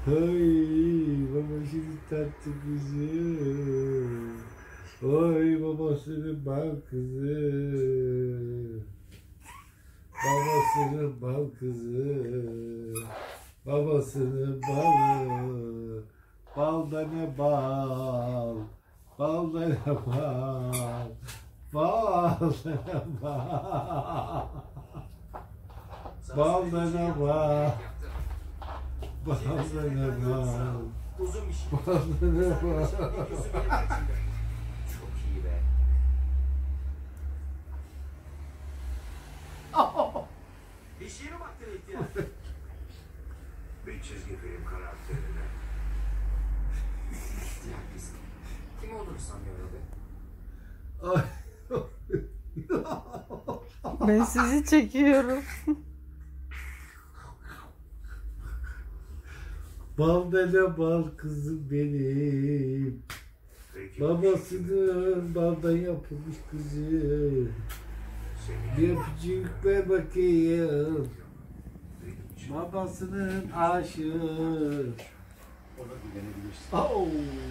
Ay babasının tatlı kızı. Oy babasının bal kızı. Babasının bal kızı. Babasının balı. Balda ne bal. Balda ne bal. Balda ne bal. Balda ne bal. Balda ne bal. Uzun bir şey. Balda ne bal. Çok iyi be. Bir şeye mi baktın ihtiyar? Bir çizgi film karakterine. İhtiyar biz. Kim olduğunu sanıyor o be? Ay. Ben sizi çekiyorum. Balda ne bal kızım benim. Peki, Babasının baldan yapılmış kızı. Bir öpücük ver bakayım. Babasının aşığı. ona güvenebilirsin. Au.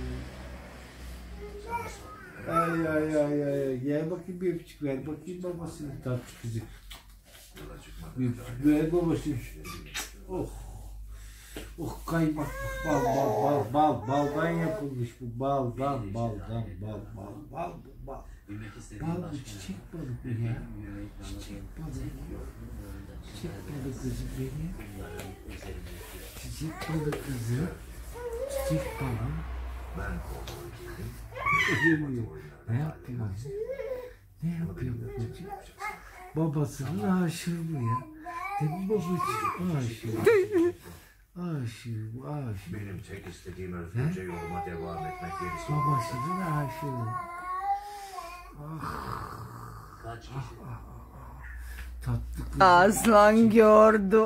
Sana sor. Ay ay ay ay. Gel bakayım bir öpücük ver bakayım babasının tatlı kızı. Yola çıkmadan Bir öpücük ver babasının. Oh. Oh kaymak bal bal bal bal baldan yapılmış bu baldan baldan bal bal bal bal. Bilmek istediğim Bal bu başka. çiçek balı bu ya. Çiçek balı. Çiçek balı kızı benim. Çiçek balı kızı. Çiçek balı. ben kovboydum. Ne yapıyor? Ne yapıyor babacığım? Babasının aşığı bu ya. Değil mi babacığım? Aşığı. Aşığı, aşığı. Benim tek istediğim özgürce yoluma devam etmek gerisi. Babasının aşığı. Kaç kişi? Tatlı kız. Aslan gördü.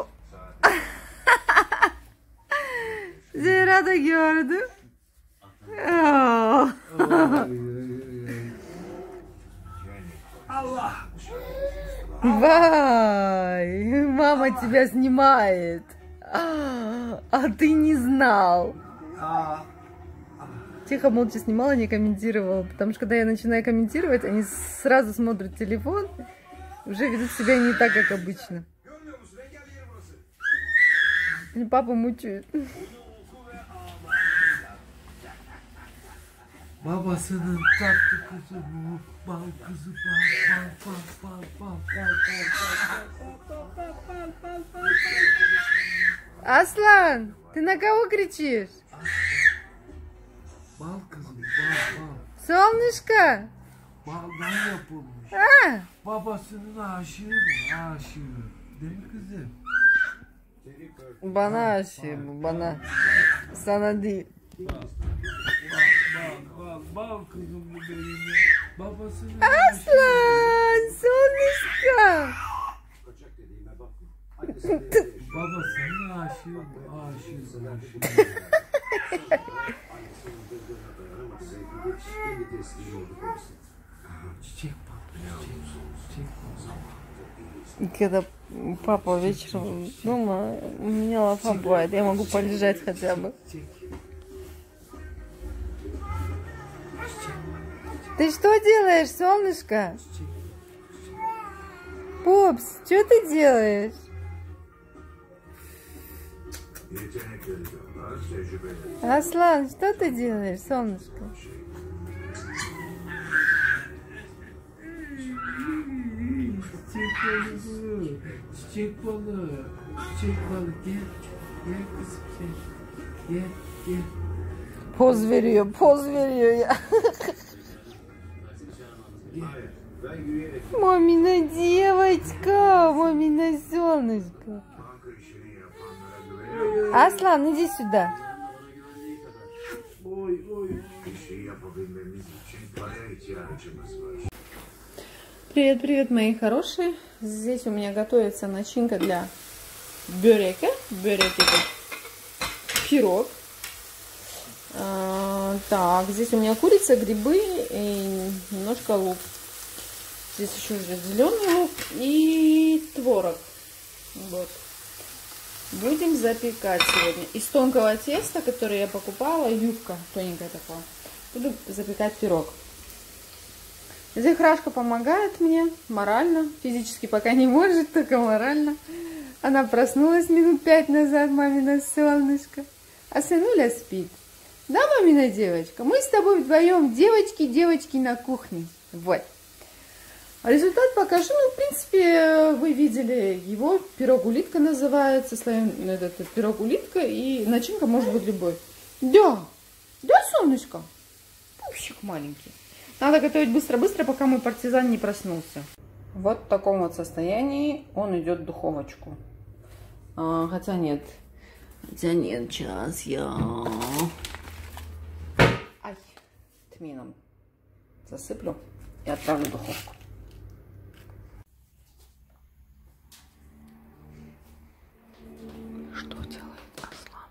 Zehra da gördü. Oh. Allah. Вай, мама тебя снимает. А ты не знал. Aa, Тихо, молча снимала, не комментировала. Потому что когда я начинаю комментировать, они сразу смотрят телефон, уже ведут себя не так, как обычно. И папа мучает. babasının tatlı kızı bu. Bal kızı bal bal bal bal bal bal bal bal. Аслан, ты на кого кричишь? Bal kızı bal bal. Солнышко! Baldan yapılmış. А! Babasının aşığı bu. Aşığı. Değil mi kızım? Bana aşığı bu, bana. Sana değil. Bal kızım bu benim ya. Babasının Aslan, солнышко! Kaçak dediğime bak. babasının aşığı bu. Aşığı. Annesinin gözlerine dayanamaz. Sevgili teslim olduk orası. Çiçek bal. Çiçek bal. И когда папа вечером дома, у меня лафа бывает, я могу полежать хотя бы. Ты что делаешь, солнышко? Пупс, что ты делаешь? Yetenekleri de var, tecrübeleri. Аслан, что ты делаешь, солнышко? Çiçek balı bu. Çiçek balı. Çiçek balı gel. Gel kızım sen. Gel gel. Poz veriyor, poz veriyor ya. Hayır, ben yürüyerek Мамина девочка, мамина солнышко. banka işini yapanlara güveniyorum. Аслан, иди сюда. Oy oy. Bir şey yapabilmemiz için paraya ihtiyacımız var. Привет, привет, мои хорошие. Здесь у меня готовится начинка для бюрека. Бюрек это пирог. Так, здесь у меня курица, грибы и немножко лук. Здесь еще идет зеленый лук и творог. Вот. Будем запекать сегодня. Из тонкого теста, которое я покупала, юбка тоненькая такая, буду запекать пирог. Зехрашка помогает мне морально, физически пока не может, только морально. Она проснулась минут 5 назад, мамина солнышко, а сынуля спит. Да, мамина девочка, мы с тобой вдвоем девочки на кухне. Вот. Результат покажу. Ну, в принципе, вы видели его. Пирог-улитка называется. Этот пирог-улитка. И начинка может быть любой. Да. Да, солнышко? Пупсик маленький. Надо готовить быстро-быстро, пока мой партизан не проснулся. Вот в таком вот состоянии он идет в духовочку. Хотя нет. Сейчас я... Ай, тмином засыплю и отправлю в духовку. Что делает Аслан?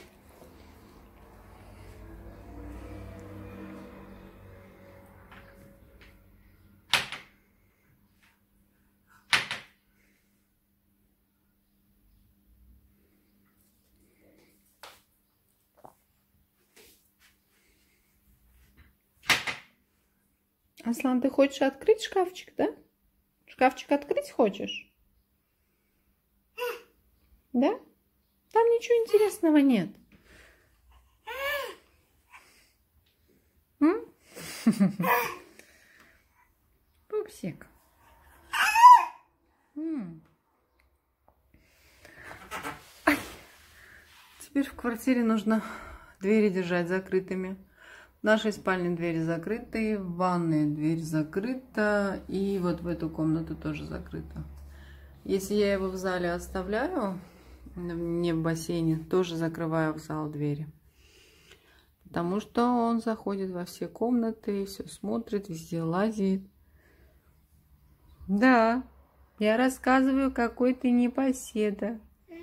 Аслан, ты хочешь открыть шкафчик, да? Шкафчик открыть хочешь? Да? Там ничего интересного нет. Пупсик. Ай. Теперь в квартире нужно двери держать закрытыми. В нашей спальне двери закрыты, в ванной дверь закрыта, и вот в эту комнату тоже закрыта. Если я его в зале оставляю, не в бассейне, тоже закрываю в зал двери. Потому что он заходит во все комнаты, все смотрит, везде лазит. Да, я рассказываю, какой ты непоседа.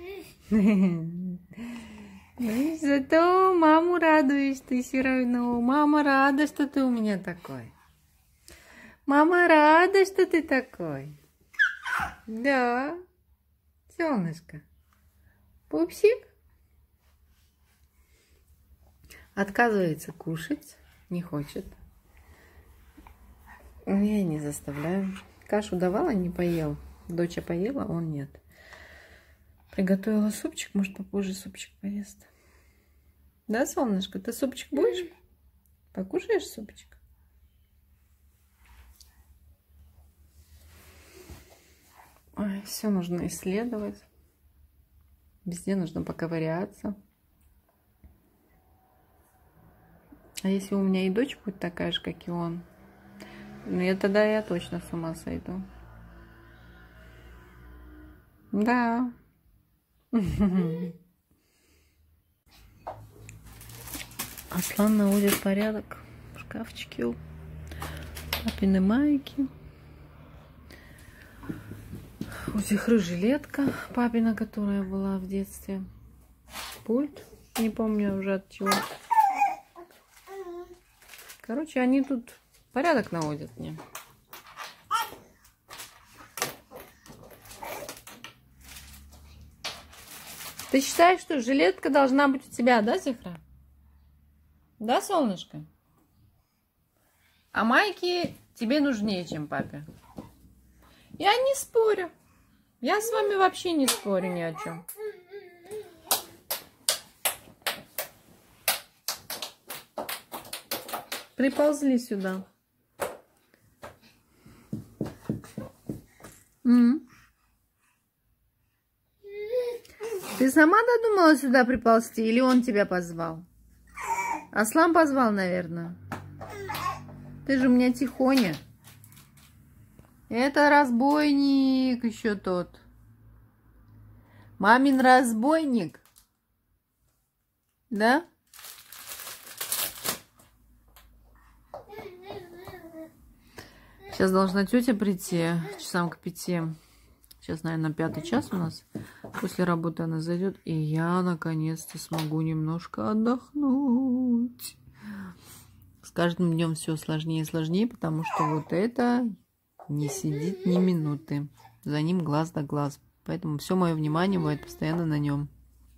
Зато маму радуешь ты все равно. Мама рада, что ты у меня такой. Мама рада, что ты такой. Да, солнышко. Пупсик отказывается кушать, не хочет. Я не заставляю. Кашу давала, не поел. Доча поела, он нет. Приготовила супчик, может попозже супчик поест. Да, солнышко, ты супчик будешь? Покушаешь супчик? Ой, все нужно исследовать. Везде нужно поковыряться. А если у меня и дочь будет такая же, как и он, ну тогда я точно с ума сойду. Да. Аслан наводит порядок в шкафчике у папины майки. У Зихры жилетка папина, которая была в детстве. Пульт, не помню уже от чего. Короче, они тут порядок наводят мне. Ты считаешь, что жилетка должна быть у тебя, да, Зихра? Да, солнышко? А майки тебе нужнее, чем папе. Я не спорю. Я с вами вообще не спорю ни о чем. Приползли сюда. Ты сама додумала сюда приползти или он тебя позвал? Аслан позвал, наверное. Ты же у меня тихоня. Это разбойник еще тот. Мамин разбойник. Да? Сейчас должна тетя прийти часам к 5. Сейчас, наверное, 5-й час у нас. После работы она зайдет, и я наконец-то смогу немножко отдохнуть. С каждым днем все сложнее и сложнее, потому что вот это не сидит ни минуты. За ним глаз да глаз. Поэтому все мое внимание будет постоянно на нем.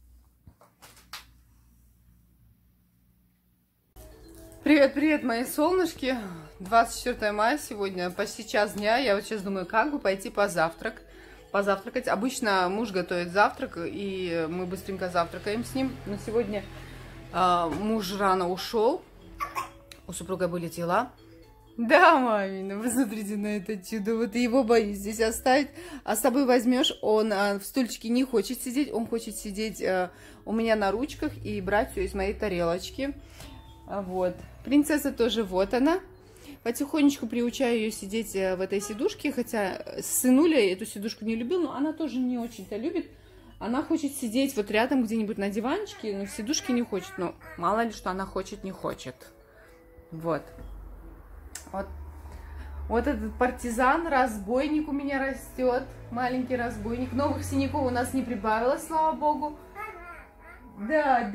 Привет, привет, мои солнышки. 24 мая сегодня, почти час дня. Я вот сейчас думаю, как бы пойти позавтракать. Обычно муж готовит завтрак, и мы быстренько завтракаем с ним. Но сегодня муж рано ушел. У супруга были дела. Да, мамина, вы смотрите на это чудо. Вот его боюсь здесь оставить. А с собой возьмешь, он в стульчике не хочет сидеть. Он хочет сидеть у меня на ручках и брать все из моей тарелочки. Вот. Принцесса тоже, вот она. Потихонечку приучаю ее сидеть в этой сидушке. Хотя сынуля эту сидушку не любил, но она тоже не очень-то любит. Она хочет сидеть вот рядом где-нибудь на диванчике, но в сидушке не хочет. Но мало ли, что она хочет, не хочет. Вот. Вот этот партизан, разбойник у меня растет. Маленький разбойник. Новых синяков у нас не прибавилось, слава богу. Да.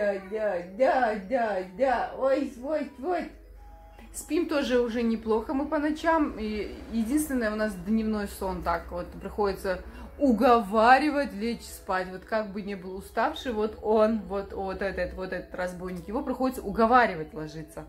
Ой. Спим тоже уже неплохо мы по ночам. И единственное, у нас дневной сон так вот приходится уговаривать лечь спать. Вот как бы не был уставший, вот этот разбойник, его приходится уговаривать ложиться.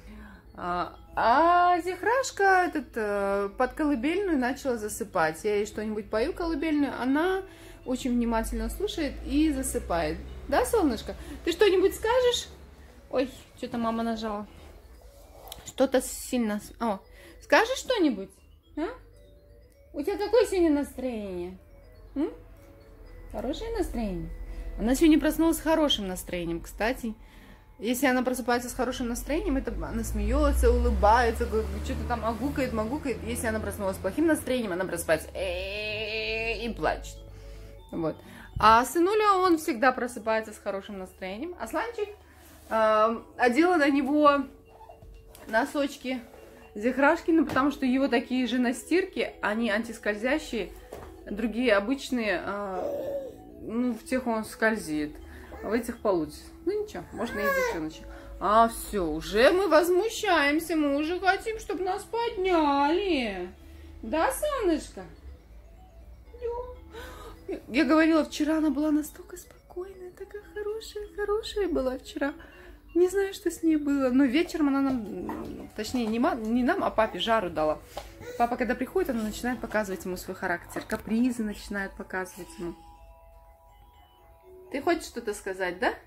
А Зихрашка под колыбельную начала засыпать. Я ей что-нибудь пою колыбельную, она очень внимательно слушает и засыпает. Да, солнышко? Ты что-нибудь скажешь? Ой, что-то мама нажала. Что-то сильно... О, скажешь что-нибудь? А? У тебя какое сегодня настроение? Хорошее настроение? Она сегодня проснулась с хорошим настроением, кстати. Если она просыпается с хорошим настроением, это она смеется, улыбается, что-то там магукает. Если она проснулась с плохим настроением, она просыпается и плачет. Вот. А сынуля, он всегда просыпается с хорошим настроением. Асланчик одела на него носочки Зихрашкины, потому что его такие же на стирке, они антискользящие, другие обычные, в тех он скользит. В этих получится. Ну ничего, можно и девчоночек. А все, уже мы возмущаемся, мы уже хотим, чтобы нас подняли. Да, солнышко? Я говорила, вчера она была настолько спокойная, такая хорошая была вчера. Не знаю, что с ней было, но вечером она нам, точнее не нам, а папе жару дала. Папа, когда приходит, она начинает показывать ему свой характер, капризы начинает показывать ему. Ты хочешь что-то сказать, да?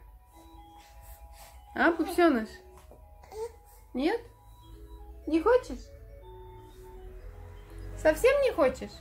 А, пупсёныш? Нет? Не хочешь? Совсем не хочешь?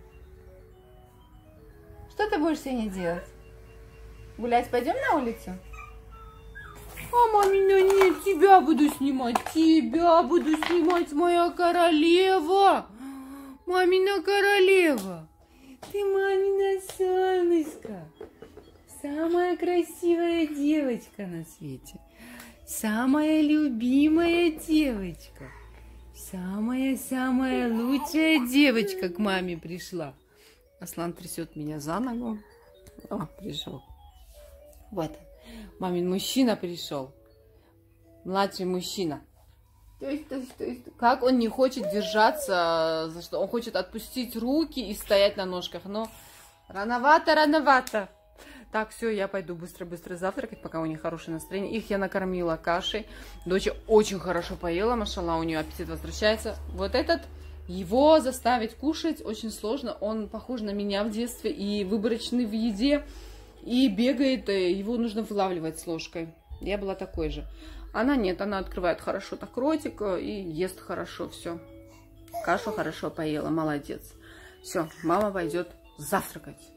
Что ты будешь сегодня делать? Гулять пойдем на улицу? А, мамина, нет, тебя буду снимать, моя королева. Мамина королева. Ты мамина солнышко. Самая красивая девочка на свете. Самая любимая девочка. Самая лучшая девочка к маме пришла. Аслан трясет меня за ногу. О, пришел. Вот. Мамин мужчина пришел. Младший мужчина. То есть, как он не хочет держаться, за что он хочет отпустить руки и стоять на ножках. Но рановато. Так, все, я пойду быстро завтракать, пока у них хорошее настроение. Их я накормила кашей. Доча очень хорошо поела, машалла, у нее аппетит возвращается. Вот этот, его заставить кушать очень сложно. Он похож на меня в детстве и выборочный в еде. И бегает, его нужно вылавливать с ложкой. Я была такой же. Она нет, она открывает хорошо так ротик и ест хорошо все. Кашу хорошо поела, молодец. Все, мама пойдет завтракать.